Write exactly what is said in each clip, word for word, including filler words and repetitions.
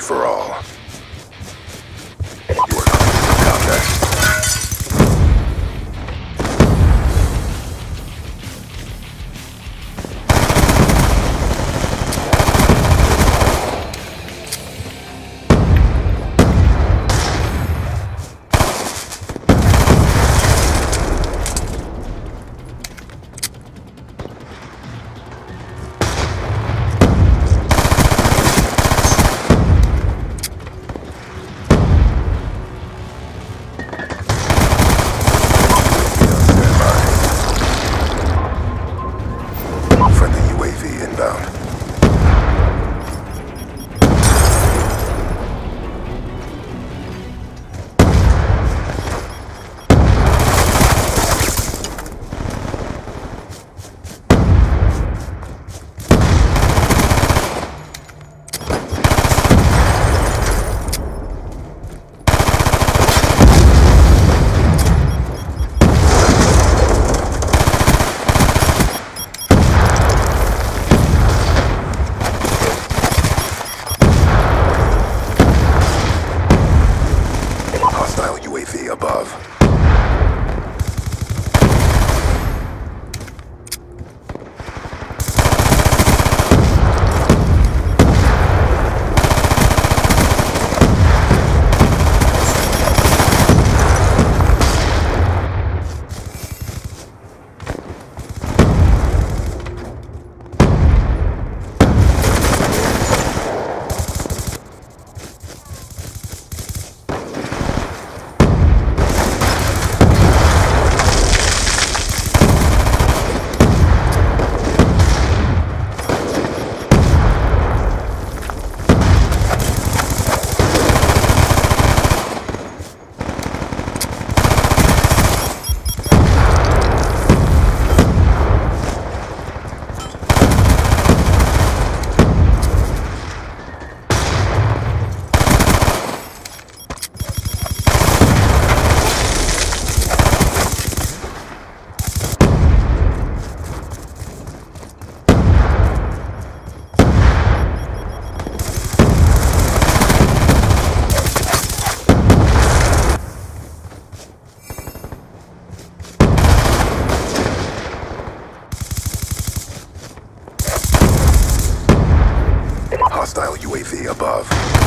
for all. You are clear for contact. Above. Hostile U A V above.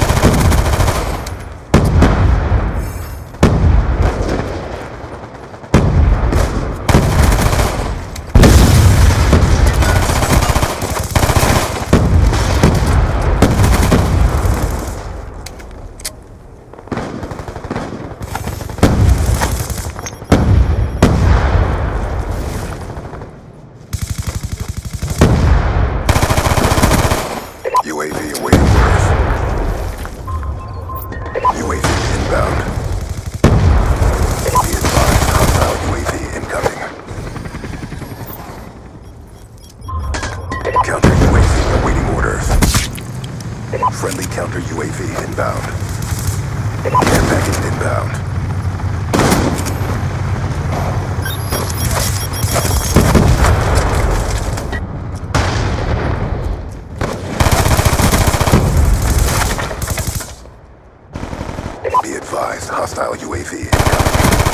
U A V awaiting orders. U A V inbound. Be advised, hostile U A V incoming. Counter U A V awaiting orders. Friendly counter U A V inbound. Care package inbound. Be advised, hostile U A V incoming.